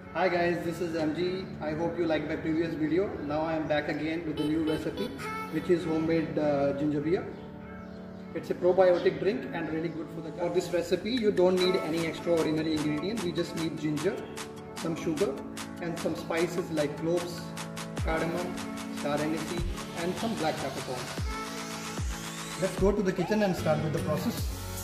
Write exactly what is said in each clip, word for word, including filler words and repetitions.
Hi guys, this is M G. I hope you liked my previous video. Now I am back again with a new recipe, which is homemade uh, ginger beer. It's a probiotic drink and really good for the gut. For this recipe, you don't need any extraordinary ingredients. We just need ginger, some sugar, and some spices like cloves, cardamom, star anise, and some black peppercorns. Let's go to the kitchen and start with the process.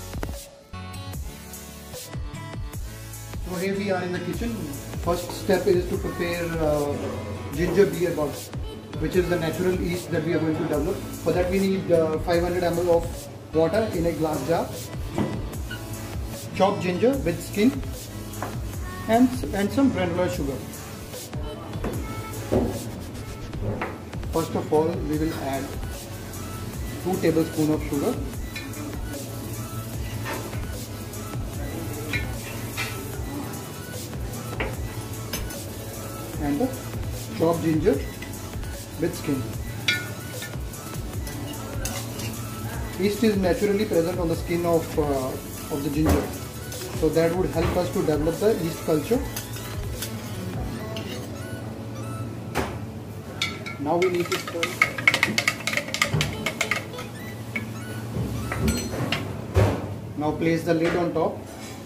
So here we are in the kitchen. First step is to prepare uh, ginger beer bug, which is the natural yeast that we are going to develop. For that we need uh, five hundred milliliters of water in a glass jar, chopped ginger with skin, and, and some granular sugar. First of all, we will add two tablespoons of sugar. And the chopped ginger with skin. Yeast is naturally present on the skin of, uh, of the ginger, so that would help us to develop the yeast culture. Now we need to stir. Now place the lid on top.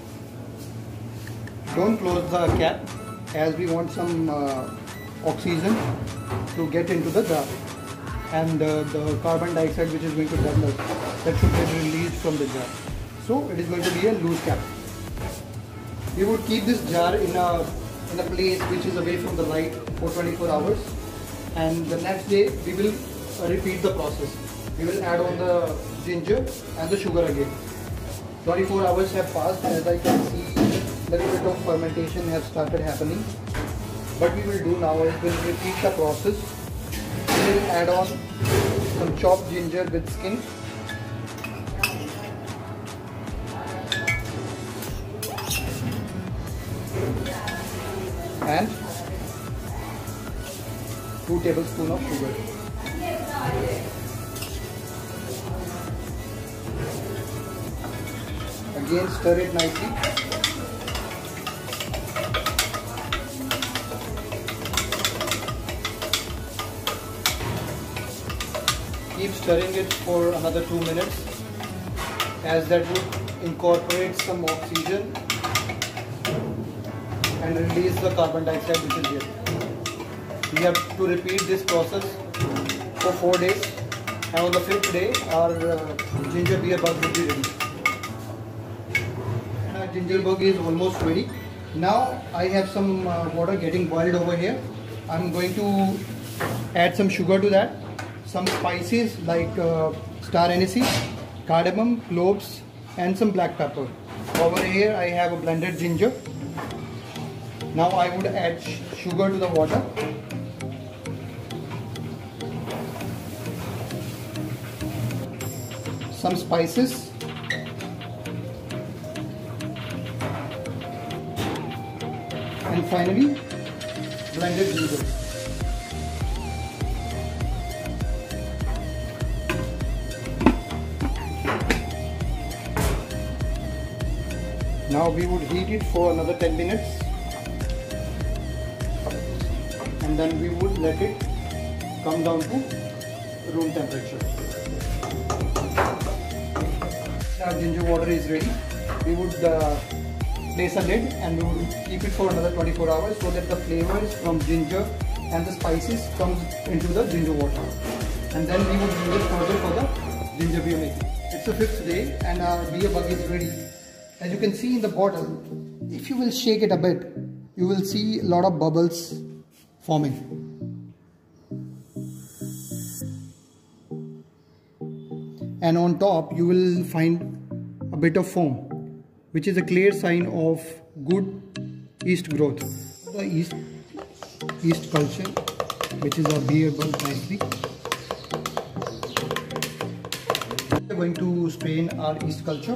Don't close the cap, as we want some uh, oxygen to get into the jar, and uh, the carbon dioxide which is going to develop, that should get released from the jar. So it is going to be a loose cap. We would keep this jar in a in a place which is away from the light for twenty-four hours, and the next day we will uh, repeat the process. We will add on the ginger and the sugar again. twenty-four hours have passed. As I can see, a little bit of fermentation has started happening. What we will do now is we will repeat the process. We will add on some chopped ginger with skin, and two tablespoons of sugar. Again, stir it nicely. Keep stirring it for another two minutes, as that would incorporate some oxygen and release the carbon dioxide which is here. We have to repeat this process for four days, and on the fifth day our uh, ginger beer bug will be ready. Our ginger bug is almost ready. Now I have some uh, water getting boiled over here. I'm going to add some sugar to that, some spices like uh, star anise, cardamom, cloves, and some black pepper. Over here I have a blended ginger. Now I would add sugar to the water. Some spices. And finally, blended ginger. Now we would heat it for another ten minutes, and then we would let it come down to room temperature. Our ginger water is ready. We would uh, place a lid and we would keep it for another twenty-four hours, so that the flavors from ginger and the spices comes into the ginger water, and then we would use it further for the ginger beer making. It's the fifth day and our beer bug is ready. As you can see in the bottle, if you will shake it a bit, you will see a lot of bubbles forming. And on top you will find a bit of foam, which is a clear sign of good yeast growth. The yeast, yeast culture, which is our beer bug nicely. We are going to strain our yeast culture.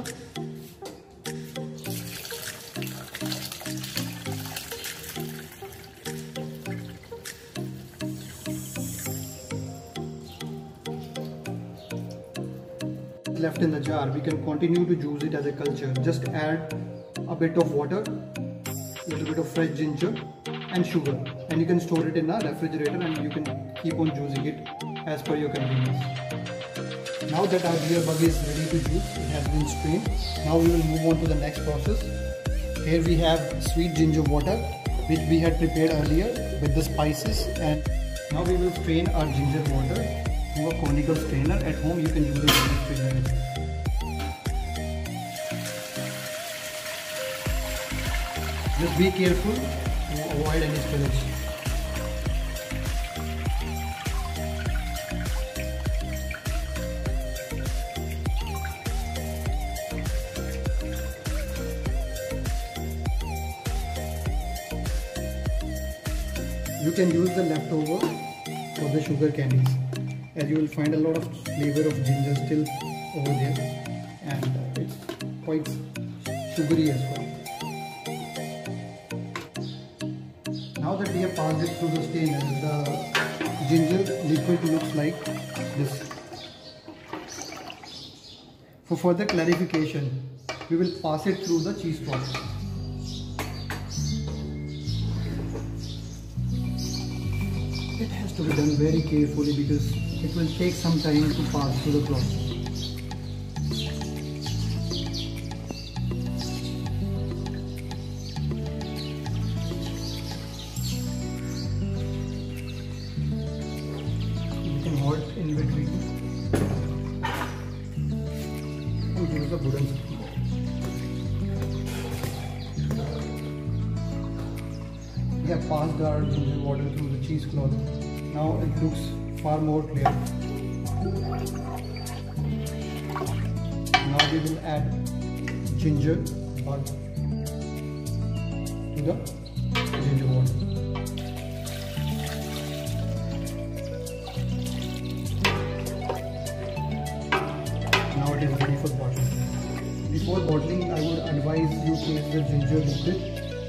Left in the jar, we can continue to juice it as a culture. Just add a bit of water, a little bit of fresh ginger, and sugar, and you can store it in a refrigerator and you can keep on juicing it as per your convenience. Now that our beer bug is ready to juice, it has been strained. Now we will move on to the next process. Here we have sweet ginger water, which we had prepared earlier with the spices, and now we will strain our ginger water through a conical strainer. At home you can use a ginger strainer. Just be careful to avoid any spillage. You can use the leftover for the sugar candies, as you will find a lot of flavor of ginger still over there, and uh, it's quite sugary as well. Now that we have passed it through the strainer, the ginger liquid looks like this. For further clarification, we will pass it through the cheesecloth. It has to be done very carefully because it will take some time to pass through the cloth. You can hold in between and use the wooden spoon. We have passed our ginger water through the cheesecloth. Now it looks far more clear. Now we will add ginger bug to the ginger water. Now it is ready for bottling. Before bottling, I would advise you taste the ginger liquid.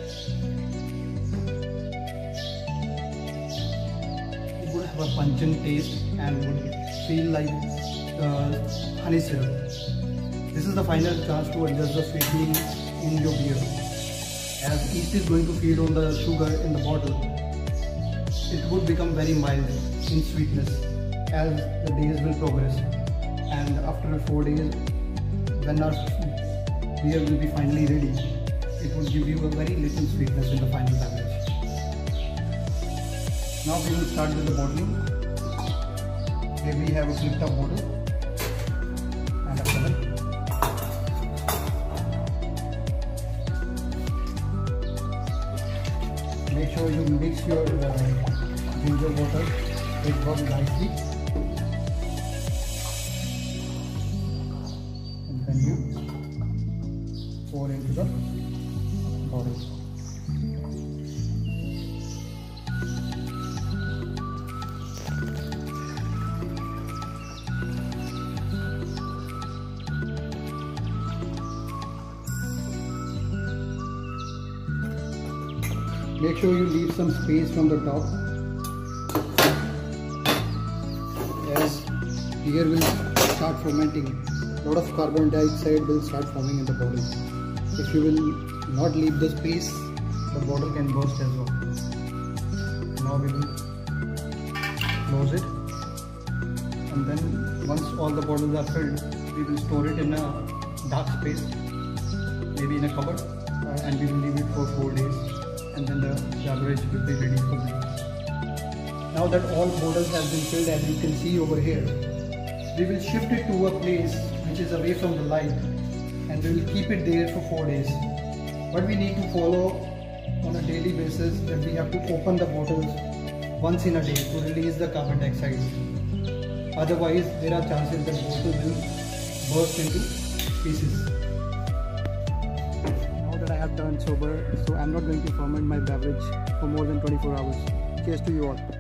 Have a pungent taste and would feel like uh, honey syrup. This is the final chance to adjust the sweetening in your beer. As yeast is going to feed on the sugar in the bottle, it would become very mild in sweetness as the days will progress. And after four days, when our beer will be finally ready, it will give you a very little sweetness in the final beverage. Now we will start with the bottling. Here we have a flipped up bottle and a funnel. Make sure you mix your uh, ginger water with bug nicely, and then you pour into the bottle. Make sure you leave some space from the top, as beer will start fermenting. A lot of carbon dioxide will start forming in the bottle. If you will not leave the space, the bottle can burst as well. Now we will close it, and then once all the bottles are filled, we will store it in a dark space, maybe in a cupboard, uh, and we will leave it for four days. And then the beverage will be ready for me. Now that all bottles have been filled, as you can see over here, we will shift it to a place which is away from the light, and we will keep it there for four days. But we need to follow on a daily basis that we have to open the bottles once in a day to release the carbon dioxide. Otherwise, there are chances that the bottle will burst into pieces. I have turned sober, so I am not going to ferment my beverage for more than twenty-four hours. Cheers to you all.